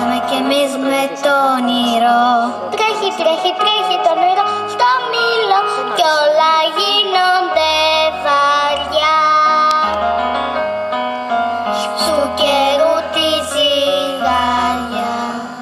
Τρέξαμε κι εμείς με το όνειρο. Τρέχει, τρέχει, τρέχει το όνειρο στο μήλο κι όλα γίνονται βαριά. Στου καιρού τη ζυγαριά.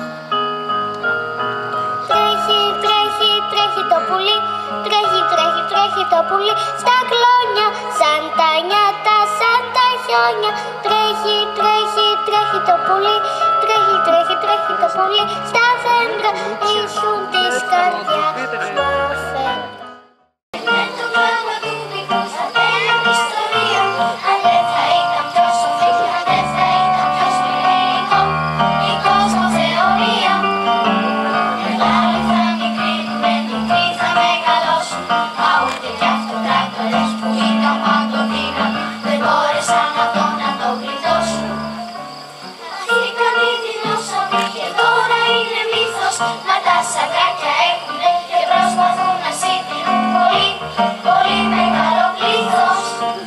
Τρέχει, τρέχει, τρέχει το πουλί. Τρέχει, τρέχει, τρέχει το πουλί στα κλόνια, σαν τα νιάτα, σαν τα χιόνια. Τρέχει, τρέχει, τρέχει το πουλί. Τρέχει, τρέχει, τρέχει το πουλί στα δέντρα, ήσουν της καρδιάς στα φέντρα. Με το γράμμα του μικρού σαν τέλειο ιστορία, αν δεν θα ήταν πιο σοφή, αν δεν θα ήταν πιο σφυρικό η κόσμος θεωρία. Μεγάλοι θα μικρύνουμε, μικροί θα μεγαλώσουν, μα ούτε κι αυτοκράτορες που ήταν παντοδύναμοι δεν μπόρεσαν αυτό να το γλιτώσουν. Είχαν ήδη νόσαμε και τώρα είναι μύθος, μα τα σακάκια έχουνε και προσπαθούν να σύντηρουν πολύ, πολύ μεγάλο πλήθος.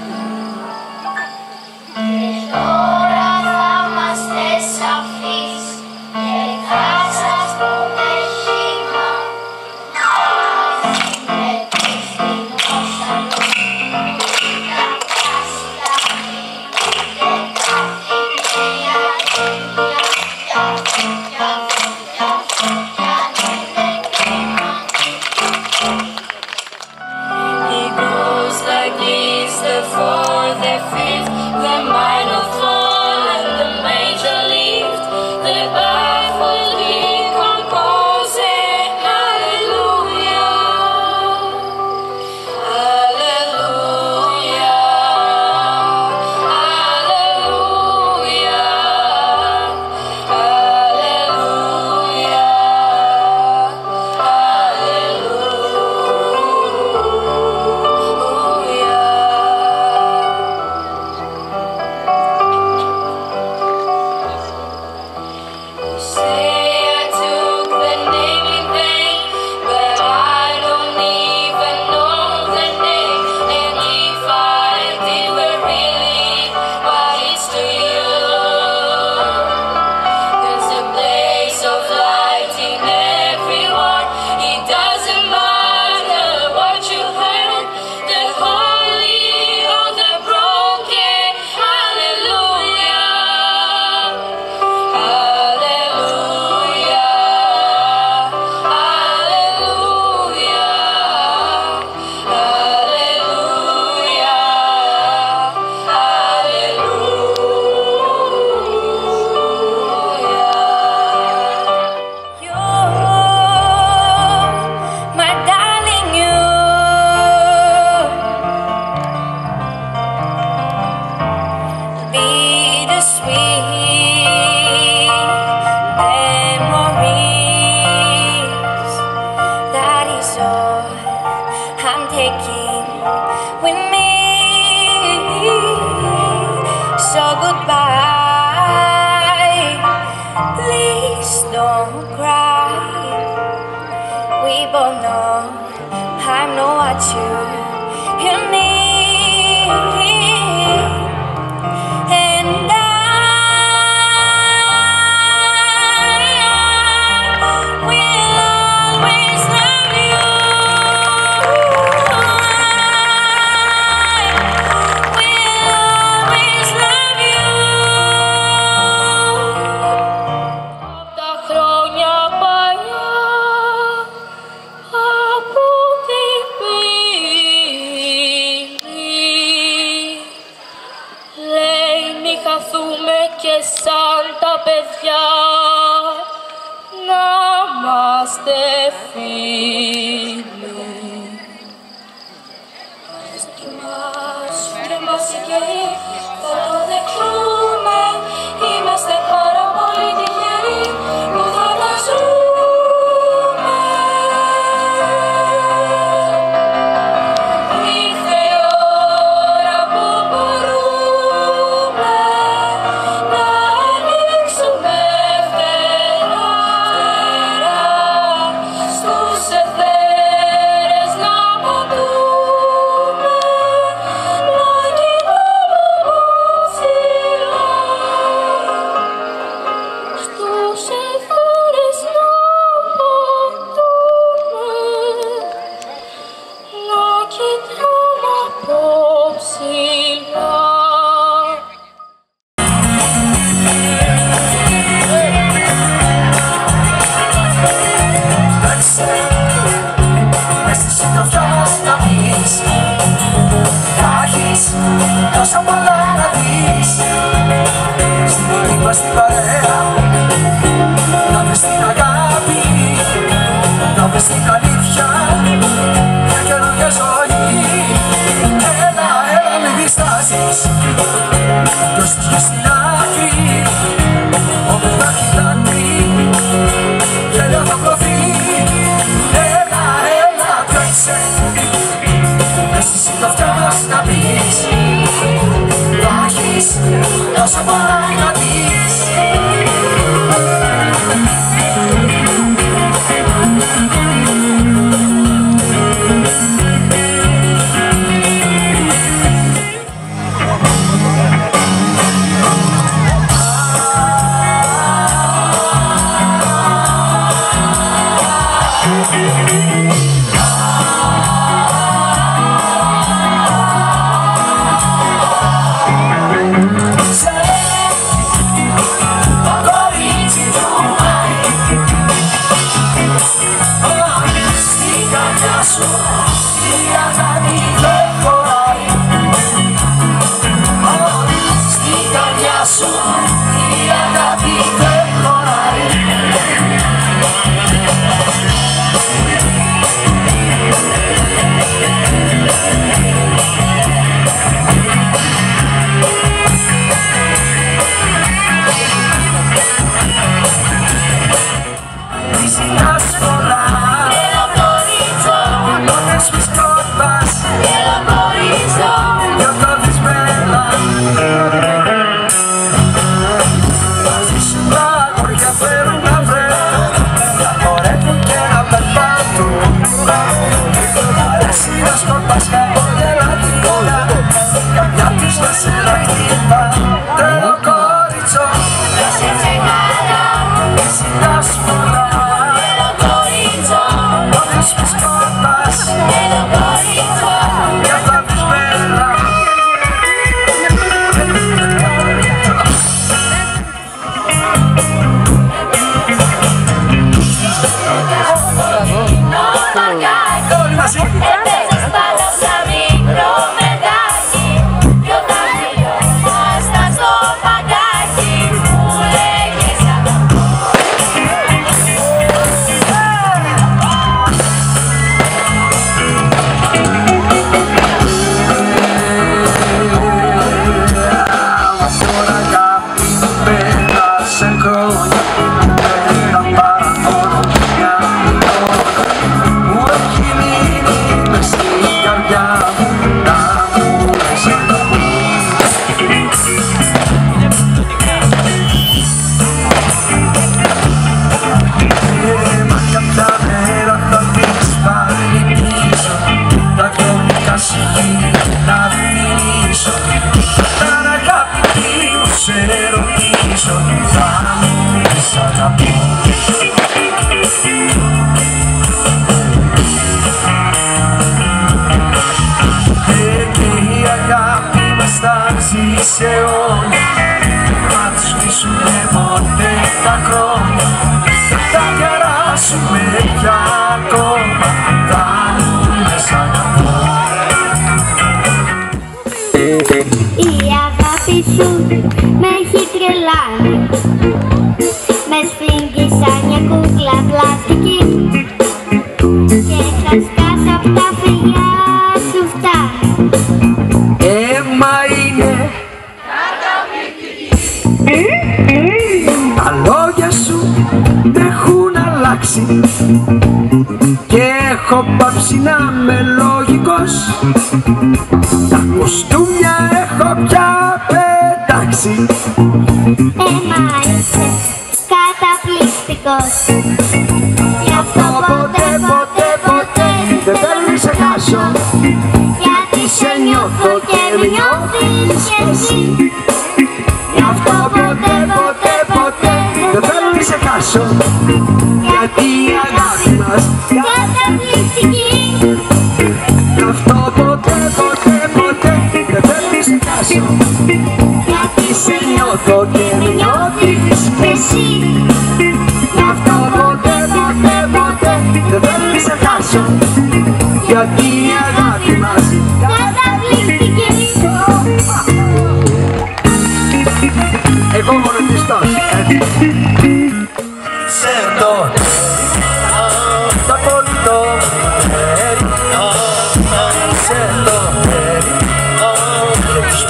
Και τώρα θα είμαστε σαφείς και θα σας πούμε χήμα να συμμετέχει όσα λόγια κάστα και καθημερία. He goes like this, the fourth, the fifth, the minor fall and the major lift. The earth will decompose. Hallelujah, hallelujah, hallelujah, hallelujah, Say I took the name in vain, but I don't even know the name. And if I did, well, really, what is to you? There's a blaze of light in everyone. It doesn't matter what you heard, the holy or the broken. Hallelujah, hallelujah, hallelujah, hallelujah, hallelujah. You're my darling, you bittersweet memories. That is all I'm taking with me. So goodbye, please don't cry. We both know I know what you need, and I will always love you. I will always love you. Τα χρόνια παλιά από την πύλη, λέει μη χαθούμε και σαν τα παιδιά να είμαστε φίλοι. Αρέσκει μας και μας οι καιροί, θα το δεχτούμε. Είμαστε πάρα πολύ τυχεροί που θα τα ζούμε. Ήρθε η ώρα που μπορούμε να ανοίξουμε φτερά στους αιθέρες να ποτούμε, να κοιτάμε από ψηλά. τόσα πολλά να δεις. Στην πόλη μας την παρέα να βρεις την αγάπη, να βρεις την αλήθεια, μια καινούργια ζωή. Έλα, έλα μην διστάσεις, το στοιχείο στην άκρη, όπου υπάρχει δάκρυ, γέλιο θα προθεί. Έλα, έλα παίξε, μες στη συντροφιά μας να πεις, θα έχεις τόσα πολλά να δεις. Σε αιώνια, θα τους σβήσουμε ποτέ τα χρόνια, θα γεράσουμε πια ακόμα, θα δούμε σαν αγαπώ. Η αγάπη σου με έχει τρελάνει, με σφίγγει σαν μια κούκλα πλαστική και θα σκάσω απ' τα φιλιά σου φτάνει. Έμα είναι τα λόγια σου δεν έχουν αλλάξει και έχω πάψει να είμαι λογικός. Τα κοστούμια έχω πια πετάξει. Έμα είσαι καταπληκτικός, γι' αυτό ποτέ δεν θέλω να σε χάσω, γιατί σε νιώθω και με νιώθεις κι εσύ. γι' αυτό ποτέ δεν θέλω να σε χάσω, γιατί η αγάπη μας καταπληκτική. γι' αυτό ποτέ δεν θέλω να σε χάσω, γιατί σε νιώθω και με νιώθεις κι εσύ. Γι' αυτό ποτέ δεν θέλω να σε χάσω, γιατί η αγάπη μας καταπληκτική.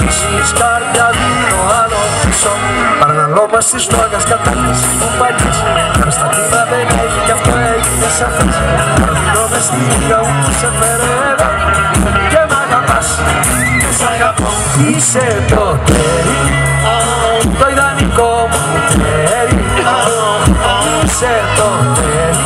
μισής καρδιάς μου το άλλο πίσω. Παραναλώμας της λόγας κατάσταση μου παλιές. Καραστατήνα δεν έχει κι αυτό έγινε σαφές. Παραδεινώ μες στη λίγα μου που σε φέρε εδώ και μ' αγαπάς και σ' αγαπώ. Είσαι το τέρι, το ιδανικό μου τέρι. Είσαι το τέρι.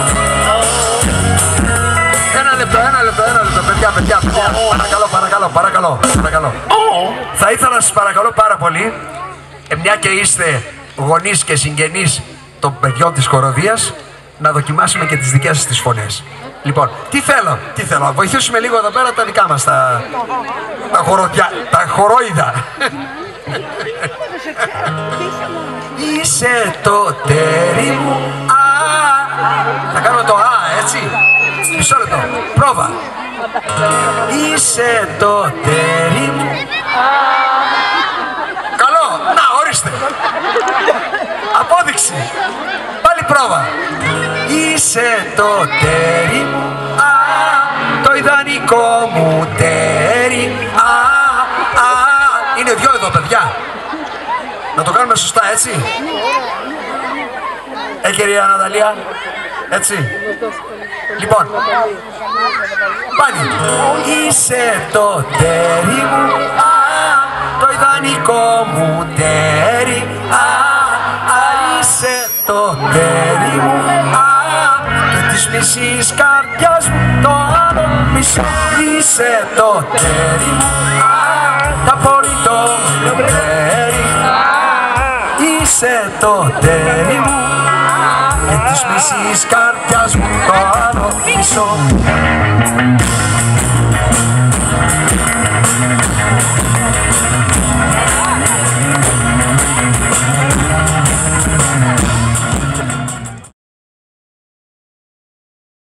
Ένα λεπτό, παιδιά. Παρακαλώ. Θα ήθελα να σας παρακαλώ πάρα πολύ, μια και είστε γονείς και συγγενείς των παιδιών της χοροδίας, να δοκιμάσουμε και τις δικές σας τις φωνές. Λοιπόν, τι θέλω, να βοηθήσουμε λίγο εδώ πέρα τα δικά μας, τα χορόιδα. Είσαι το τέρι μου, θα κάνουμε το έτσι. Μισό λεπτό, πρόβα. Είσαι το τέρι μου. Καλό, να ορίστε. Απόδειξη. Πάλι πρόβα. Είσαι το τέρι μου, το ιδανικό μου τέρι. Είναι δυο εδώ, παιδιά. Να το κάνουμε σωστά, έτσι. Κυρία Αναταλία, έτσι. Λοιπόν, πάλι. Είσαι το τέρι μου, το ιδανικό μου τέρι. Είσαι το τέρι μου, και της μισής καρδιάς μου το άλλο μισό. Είσαι το τέρι μου, το απόλυτο μου τέρι. Είσαι το τέρι μου, και της μισής καρδιάς μου το άλλο μισό.